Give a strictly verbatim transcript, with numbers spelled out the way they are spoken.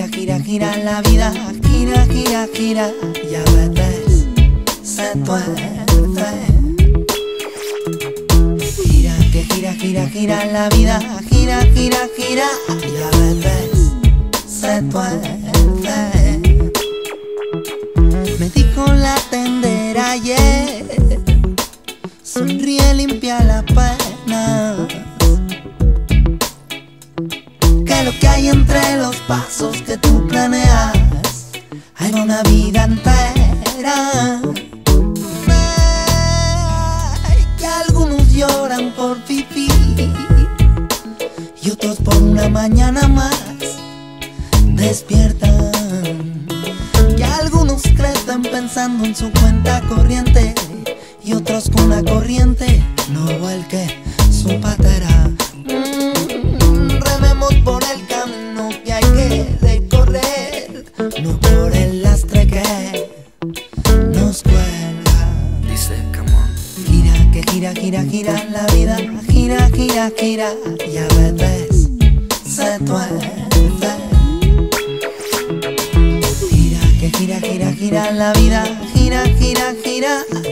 gira, gira la vida, gira, gira, gira, y a veces se tuerce. Gira, que gira, gira, gira la vida, gira, gira, gira, y a veces se tuerce. Me dijo la tendera ayer, sonríe, limpia la pena, que lo que hay entre los pasos que tú planeas hay una vida entera. Ay, que algunos lloran por vivir y otros por una mañana más despiertan. Que algunos crecen pensando en su cuenta corriente y otros con la corriente no vuelque su patera. Por el camino que hay que recorrer, no por el lastre que nos cuelga. Dice, come on. Gira, que gira, gira, gira la vida, gira, gira, gira, y a veces se tuerce. Gira, que gira, gira, gira la vida, gira, gira, gira,